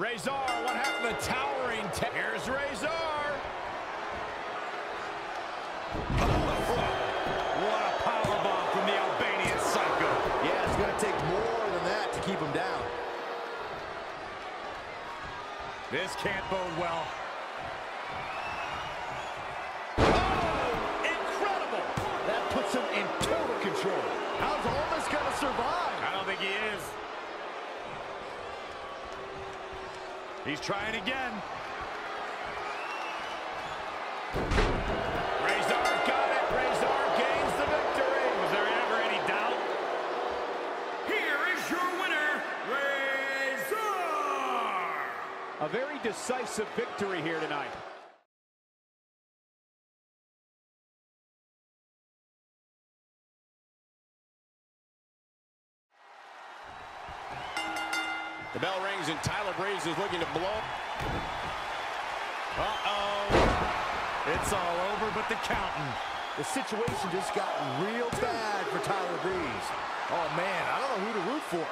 Razor, one half of the towering. Here's Razor. What a powerbomb from the Albanian Psycho. Yeah, it's going to take more than that to keep him down. This can't bode well. That puts him in total control. How's all this going to survive? I don't think he is. He's trying again. Razor got it. Razor gains the victory. Was there ever any doubt? Here is your winner, Razor! A very decisive victory here tonight. The bell rings and Tyler Breeze is looking to blow. It's all over but the counting. The situation just got real bad for Tyler Breeze. Oh, man, I don't know who to root for.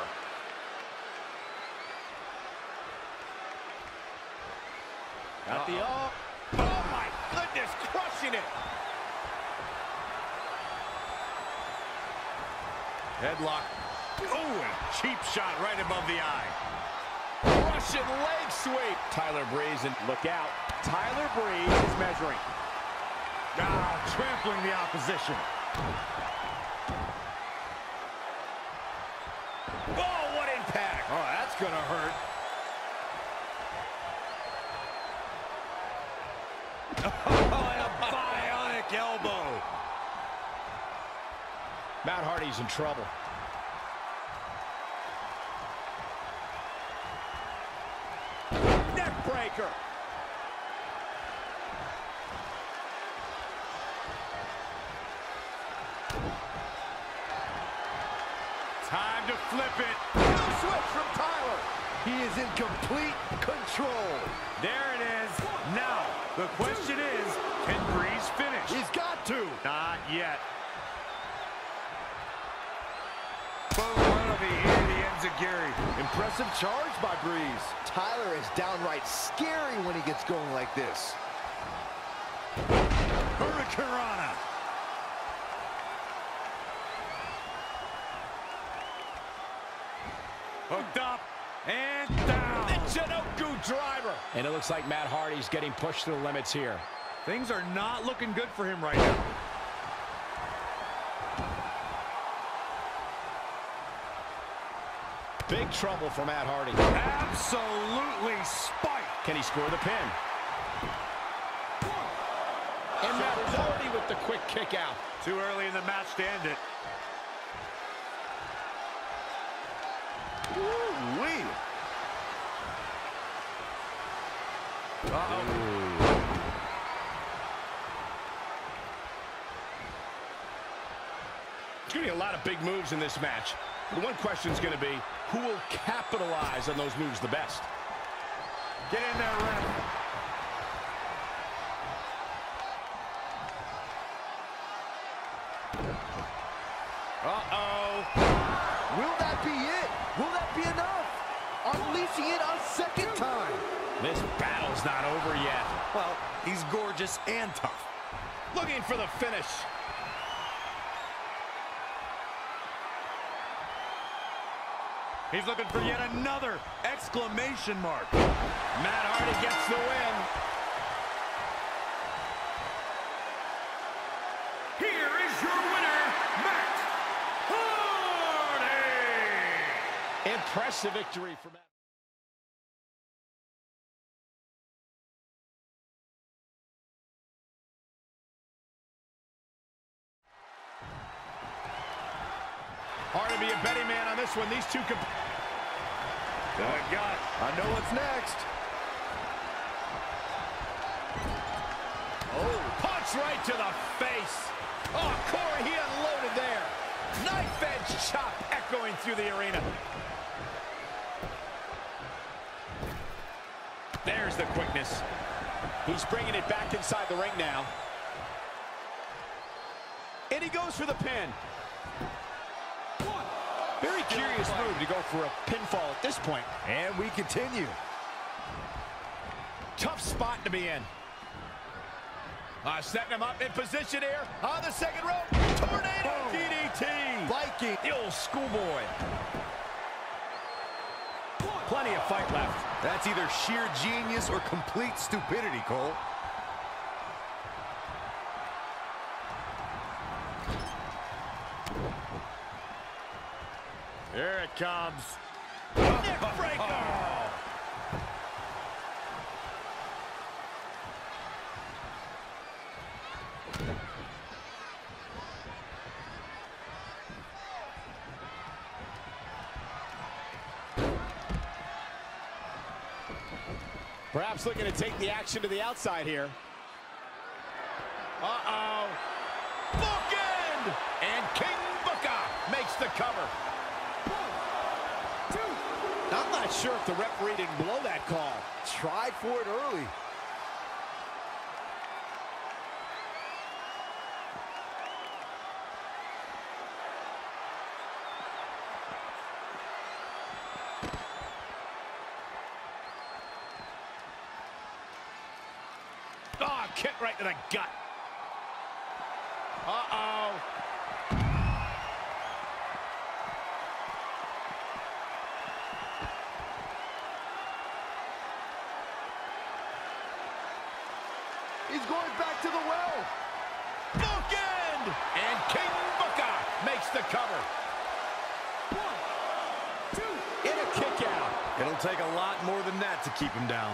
Got the oh my goodness, crushing it. Headlock. Oh, a cheap shot right above the eye. Russian leg sweep. Tyler Breeze, and look out. Tyler Breeze is measuring. Trampling the opposition. Oh, what impact. Oh, that's gonna hurt. Oh, and a bionic elbow. Matt Hardy's in trouble. Neck breaker. Time to flip it. Switch from Tyler. He is in complete control. There it is. Now, the question is, can Breeze finish? He's got to. Not yet. Boom, one of the enziguri. Impressive charge by Breeze. Tyler is downright scary when he gets going like this. Hurricanrana. Hooked up and down. The Chinoku driver. And it looks like Matt Hardy's getting pushed to the limits here. Things are not looking good for him right now. Big trouble for Matt Hardy. Absolutely spiked. Can he score the pin? And Matt Hardy with the quick kick out. Too early in the match to end it. Woo-wee. There's going to be a lot of big moves in this match. The one question is going to be, who will capitalize on those moves the best? Get in there, ref. Will that be it? Will that be enough? Unleashing it a second time. This battle's not over yet. Well, he's gorgeous and tough. Looking for the finish. He's looking for yet another exclamation mark. Matt Hardy gets the win. Here is your winner, Matt Hardy! Impressive victory for Matt. Hard to be a betting man on this one. These two I know what's next. Oh, punch right to the face. Oh, Corey, he unloaded there. Knife edge chop echoing through the arena. There's the quickness. He's bringing it back inside the ring now. And he goes for the pin. Very curious move to go for a pinfall at this point. And we continue. tough spot to be in. Setting him up in position here on the second rope. Tornado DDT. Viking. The old schoolboy. Plenty of fight left. That's either sheer genius or complete stupidity, Cole. Here it comes. Neck breaker. Perhaps looking to take the action to the outside here. Uh-oh. Bookend! And King Booker makes the cover. 1, 2. I'm not sure if the referee didn't blow that call. Tried for it early. Oh, kick right to the gut. Uh-oh. He's going back to the well. Bookend! And King Booker makes the cover. 1, 2. In a kick out. It'll take a lot more than that to keep him down.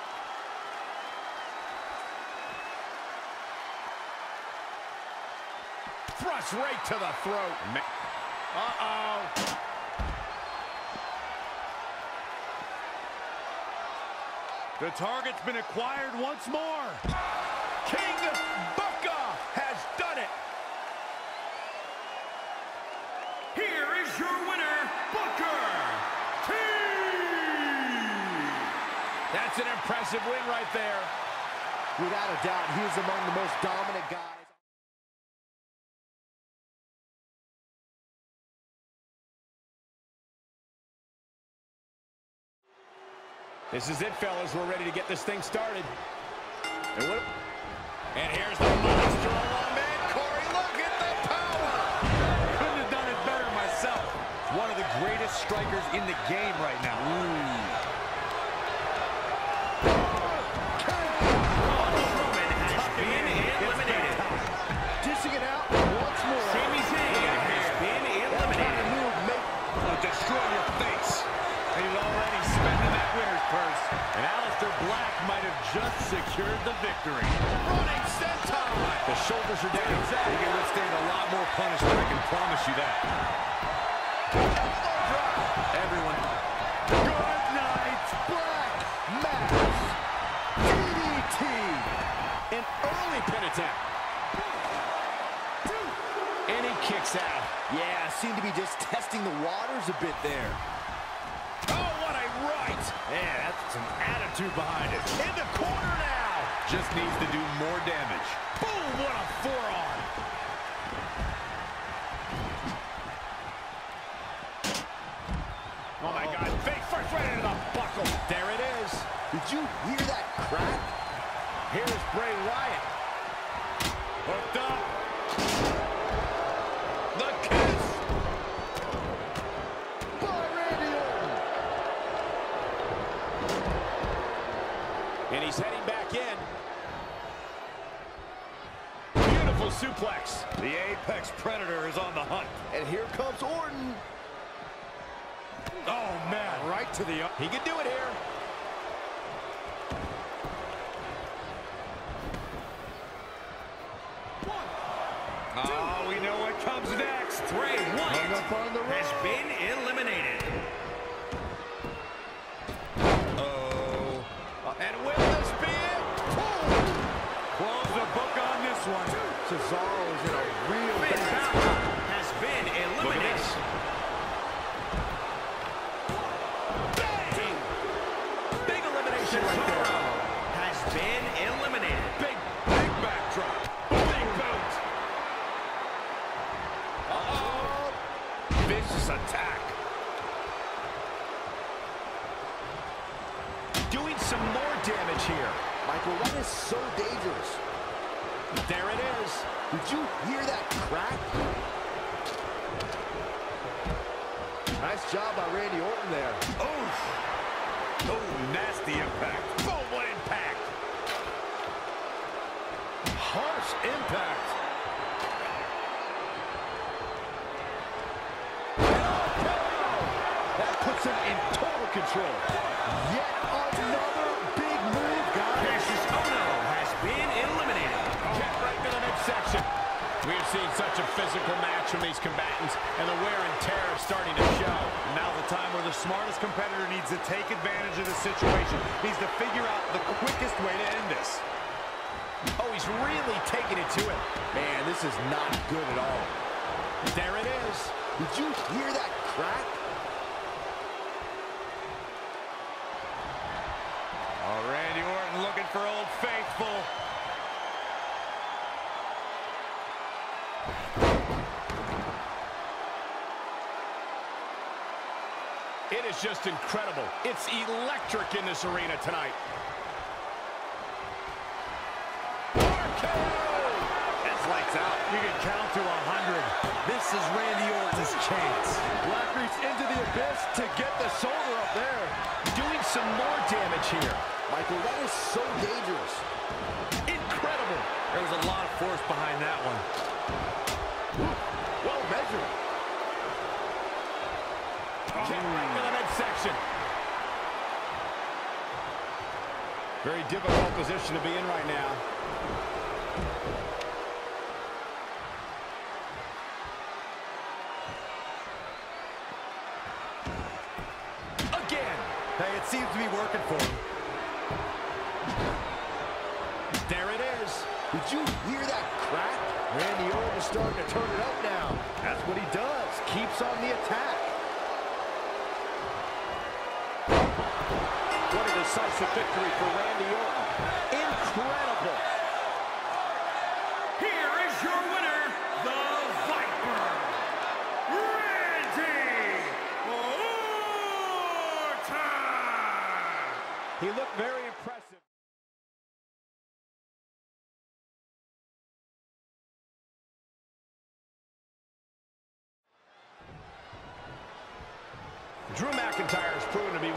Thrust right to the throat. Uh-oh. The target's been acquired once more. King Booker has done it. Here is your winner, Booker T. That's an impressive win right there. Without a doubt, he is among the most dominant guys. This is it, fellas. We're ready to get this thing started. And here's the monster along man. Corey, look at the power. Couldn't have done it better myself. One of the greatest strikers in the game right now. Roman has been eliminated. Dishing it out once more. Sami Zayn has been eliminated. Destroy your face. And he's already spending that winner's purse. And Aleister Black might have just secured the victory. Running senton. The shoulders are down. He can withstand a lot more punishment, I can promise you that. Everyone. Good night, Black Mass. DDT. An early pin attempt. 1, 2. And he kicks out. Yeah, seemed to be just testing the waters a bit there. Oh, what a right. Yeah, that's some attitude behind it. In the corner now. Just needs to do more damage. Boom, what a forearm. Oh, my God. Fake first right into the buckle. There it is. Did you hear that crack? Here's Bray Wyatt. Hooked up. The kiss. By Randy Orton. And he's heading back in. Beautiful suplex. The Apex Predator is on the hunt. And here comes Orton. Oh, man. Right to the... He can do it here. Oh, we know what comes next. Bray Wyatt Hung up on the has rope. been eliminated. And will this be it? Close the book on this one. Cesaro is in a real Finn bad Balor spot. has been Look at eliminated. this. Bang! Big elimination right there. Cesaro has been eliminated. Big backdrop. Big boot. Uh-oh. Vicious attack. Doing some more damage here. so dangerous. There it is. Did you hear that crack? Nice job by Randy Orton there. Oh, nasty impact. Boom, what impact. Harsh impact. That puts him in total control. Yet another big move, guys. Cassius Ohno has been eliminated. Get right to the midsection. We have seen such a physical match from these combatants, and the wear and tear is starting to show. Now's the time where the smartest competitor needs to take advantage of the situation. Needs to figure out the quickest way to end this. Oh, he's really taking it to him. Man, this is not good at all. There it is. Did you hear that crack? Oh, Randy Orton looking for Old Faithful. It is just incredible. It's electric in this arena tonight. That's lights out. You can count to 100. This is Randy Orton's chance. Black reached into the abyss to get the shoulder up there. Doing some more damage here. Michael, that is so dangerous. Incredible. There was a lot of force behind that one. Well measured. Kick right to the midsection. Very difficult position to be in right now. Again. Hey, it seems to be working for him. There it is. Did you hear that crack? Randy Orton is starting to turn it up now. That's what he does. Keeps on the attack. What a decisive victory for Randy Orton. Incredible. Here is your winner, the Viper, Randy Orton. He looked very impressive. Drew McIntyre has proven to be...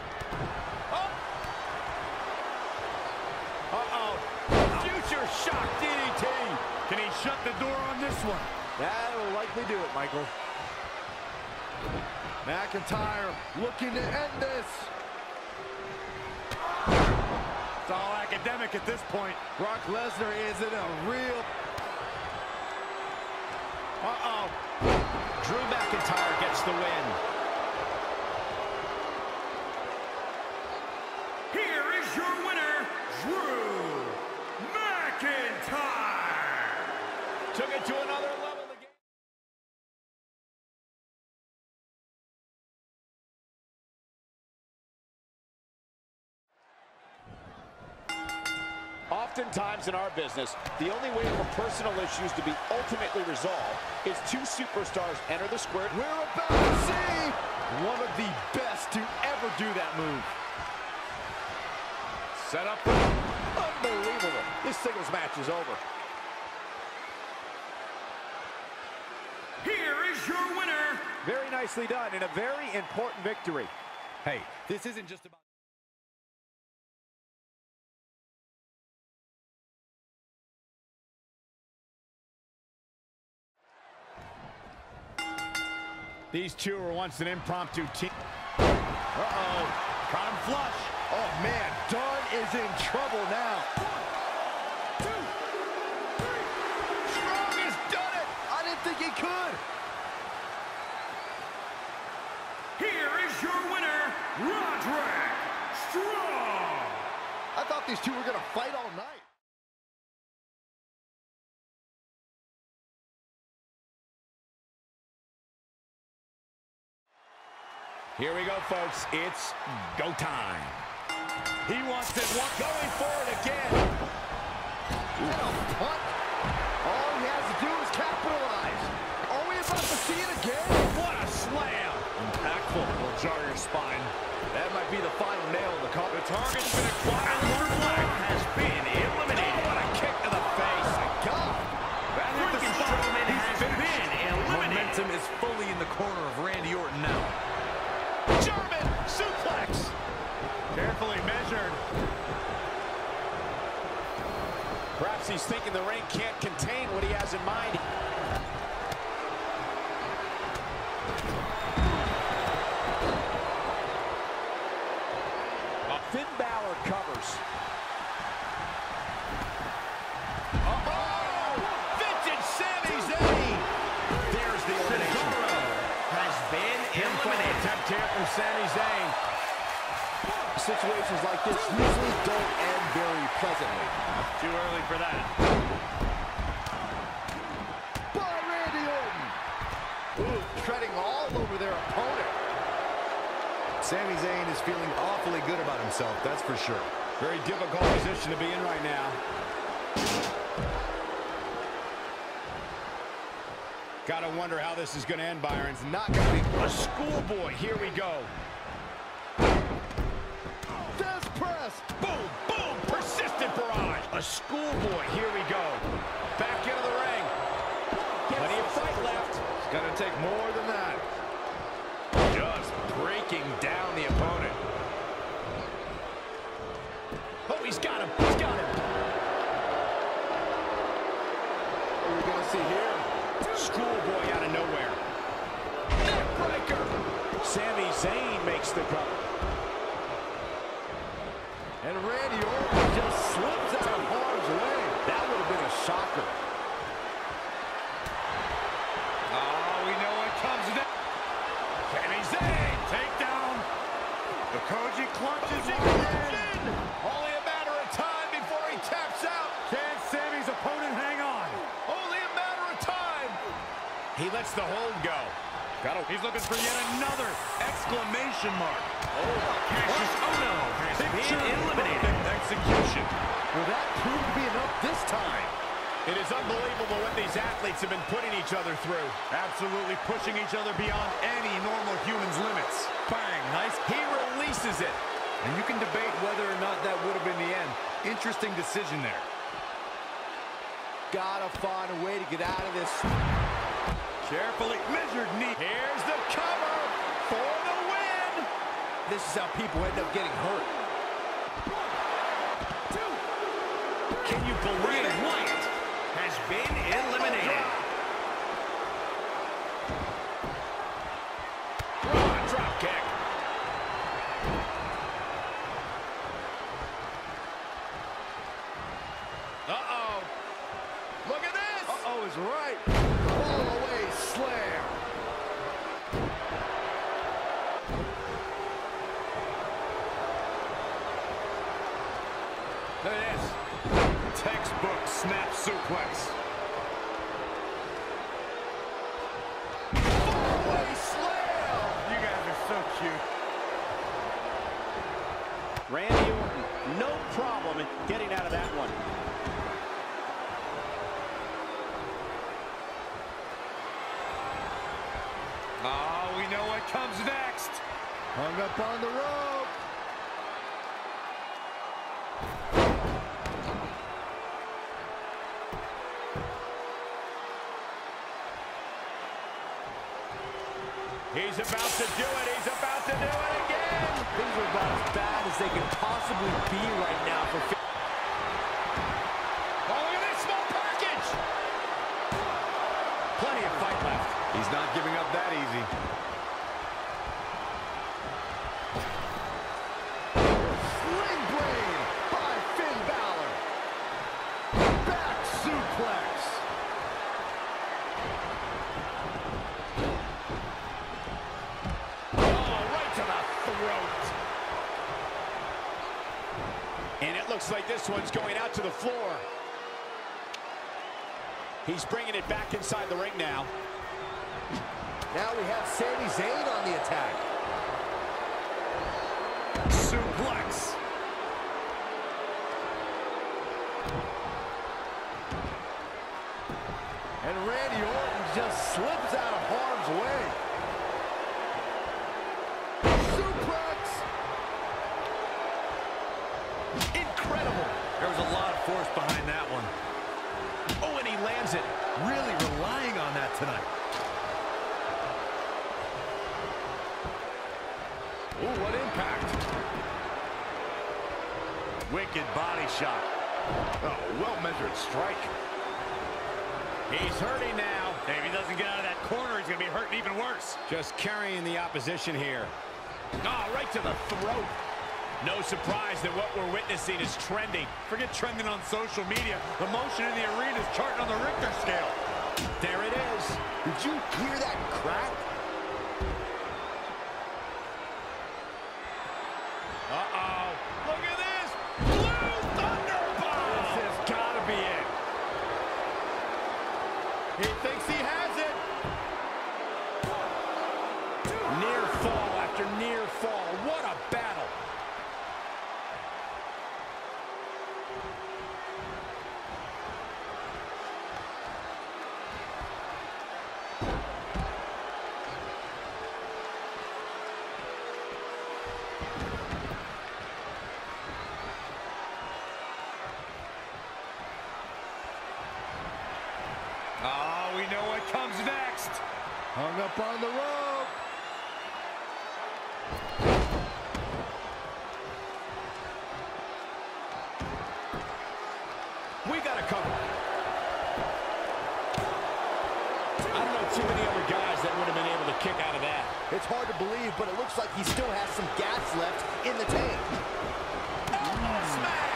Uh-oh. Future shock DDT. Can he shut the door on this one? That will likely do it, Michael. McIntyre looking to end this. It's all academic at this point. Brock Lesnar is in a real... Uh-oh. Drew McIntyre gets the win. Here is your winner, Drew McIntyre. Took it to another level again. Oftentimes in our business, the only way for personal issues to be ultimately resolved is two superstars enter the square. We're about to see one of the best to ever do that move. Set up. Unbelievable. This singles match is over. Here is your winner. Very nicely done and a very important victory. Hey, this isn't just about... These two were once an impromptu team. Uh-oh. Caught him flush. Oh, man. Dunn is in trouble now. 1, 2, 3. Strong has done it. I didn't think he could. Here is your winner, Roderick Strong. I thought these two were going to fight all night. Here we go, folks. It's go time. He wants it. Going for it again. What a punt. All he has to do is capitalize. Are we about to see it again? What a slam. Impactful. Will jar your spine. That might be the final nail in the coffin. The target's been acquired. Aleister Black has been eliminated. Perhaps he's thinking the ring can't contain what he has in mind. Finn Balor covers. Vintage Sami Zayn. There's the elimination. Has been eliminated. Attempt here from Sami Zayn. Situations like this usually don't end very pleasantly. Too early for that. By Randy Orton. Ooh, treading all over their opponent. Sami Zayn is feeling awfully good about himself, that's for sure. Very difficult position to be in right now. Gotta wonder how this is gonna end, Byron. It's not gonna be A schoolboy, here we go. Death press. Boom, boom, persistent barrage. A schoolboy, here we go. Back into the ring. Plenty of fight left. It's gonna take more than that. Just breaking down the opponent. Oh, he's got him. He's got him. What are we gonna see here? Schoolboy out of nowhere. Neckbreaker. Sami Zayn makes the cover. And Randy Orton just slips out of harm's way. That would have been a shocker. Oh, we know what comes next. Sami Zayn. Takedown. The Koji clutches it. Only a matter of time before he taps out. Can Sami's opponent hang on? Only a matter of time. He lets the hold go. He's looking for yet another exclamation mark. Cassius Ohno has been eliminated. Execution. Will that prove to be enough this time? It is unbelievable what these athletes have been putting each other through. Absolutely pushing each other beyond any normal human's limits. Bang, nice. He releases it. And you can debate whether or not that would have been the end. Interesting decision there. Gotta find a way to get out of this. Carefully measured knee. Here's the cover for the win. This is how people end up getting hurt. Can you believe Bray it? Wyatt has been eliminated. Drop kick. Uh-oh. Look at this. Uh-oh is right. Fall away slam. Look at this. Textbook snap suplex. Fall-away slam. You guys are so cute. Randy Orton, no problem in getting out of that one. Oh, we know what comes next. Hung up on the rope. He's about to do it. He's about to do it again. Things are about as bad as they can possibly be right now for Oh, look at this small package. Plenty of fight left. He's not giving up that easy. Sling blade by Finn Balor. Back suplex. Oh, right to the throat. And it looks like this one's going out to the floor. He's bringing it back inside the ring now. Now we have Sami Zayn on the attack. Suplex. And Randy Orton just slips out of harm's way. Suplex. Incredible. There was a lot of force behind that one. Oh, and he lands it. Really relying on that tonight. Ooh, what impact. Wicked body shot. Oh, well-measured strike. He's hurting now. If he doesn't get out of that corner, he's going to be hurting even worse. Just carrying the opposition here. Oh, right to the throat. No surprise that what we're witnessing is trending. Forget trending on social media. The motion in the arena is charting on the Richter scale. There it is. Did you hear that crack? Uh-oh. Look at this. Blue Thunderbomb. This has got to be it. He thinks he has it. Near fall after near fall. What a battle. Oh, we know what comes next. Hung up on the rope. We got to cover. I don't know too many other guys that would have been able to kick out of that. It's hard to believe, but it looks like he still has some gas left in the tank. Oh, smash!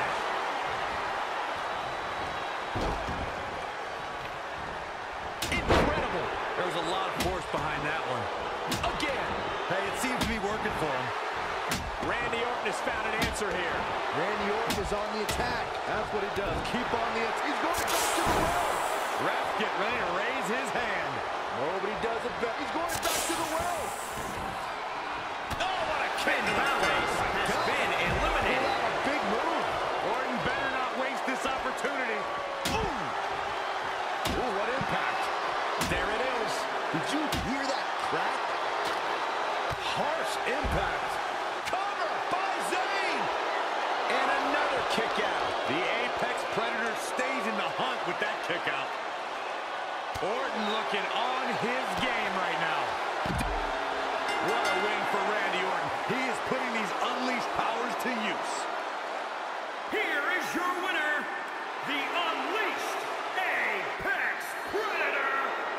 Incredible. There was a lot of force behind that one. Again. Hey, it seems to be working for him. Randy Orton has found an answer here. Randy Orton is on the attack. That's what he does. Keep on the attack. He's going back to the well. Ref get ready to raise his hand. Nobody does it better. He's going back to the well. Oh, what a kick to the face. Has been eliminated. What a big move. Orton better not waste this opportunity. Ooh. Ooh, what impact. There it is. Did you hear that crack? Harsh impact. Cover by Zayn. And another kick out. The Apex Predator stays in the hunt with that kick out. Orton looking on his game right now. What a win for Randy Orton. He is putting these unleashed powers to use. Here is your winner, the Unleashed Apex Predator,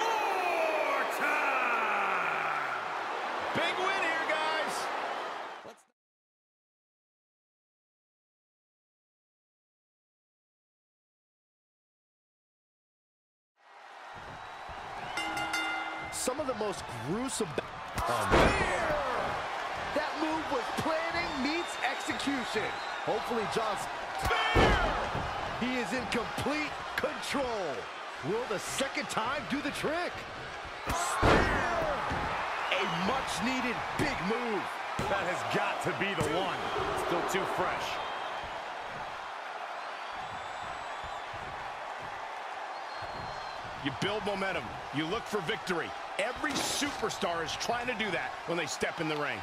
Orton! Big win here, guys. Some of the most gruesome... Spear! That move was planning meets execution. Hopefully John's... Spear! He is in complete control. Will the second time do the trick? Spear! A much-needed big move. That has got to be the one. Still too fresh. You build momentum. You look for victory. Every superstar is trying to do that when they step in the ring.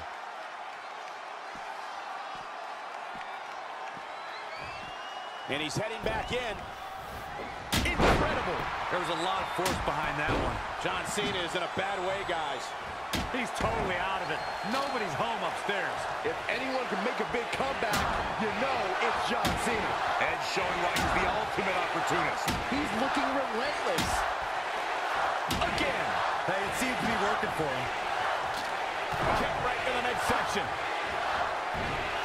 And he's heading back in. Incredible. There was a lot of force behind that one. John Cena is in a bad way, guys. He's totally out of it. Nobody's home upstairs. If anyone can make a big comeback, you know it's John Cena. Edge showing why he's the ultimate opportunist. He's looking relentless. Again. Hey, it seems to be working for him. Kept right in the midsection.